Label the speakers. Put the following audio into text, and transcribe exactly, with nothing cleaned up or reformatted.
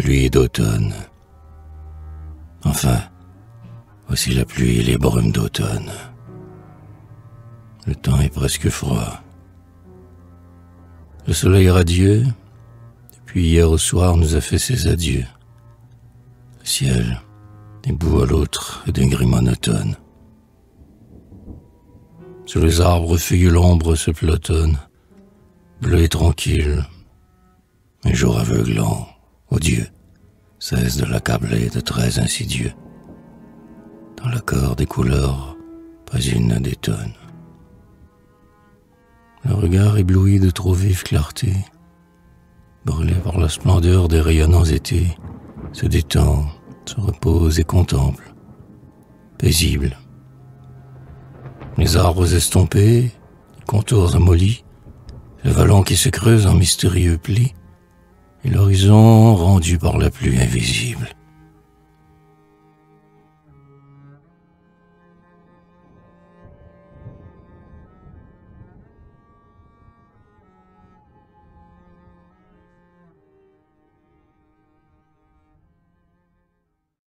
Speaker 1: pluie d'automne. Enfin, voici la pluie et les brumes d'automne. Le temps est presque froid. Le soleil radieux, depuis hier au soir, nous a fait ses adieux. Le ciel, d'un bout à l'autre, est d'un gris monotone. Sous les arbres feuillus l'ombre se pelotonne, bleu et tranquille. Un jour aveuglant, odieux, cesse de l'accabler de traits insidieux. Dans l'accord des couleurs, pas une ne détonne. Le regard ébloui de trop vive clarté, brûlé par la splendeur des rayonnants étés, se détend, se repose et contemple, paisible. Les arbres estompés, les contours amollis, le vallon qui se creuse en mystérieux plis, et l'horizon rendu par la pluie invisible.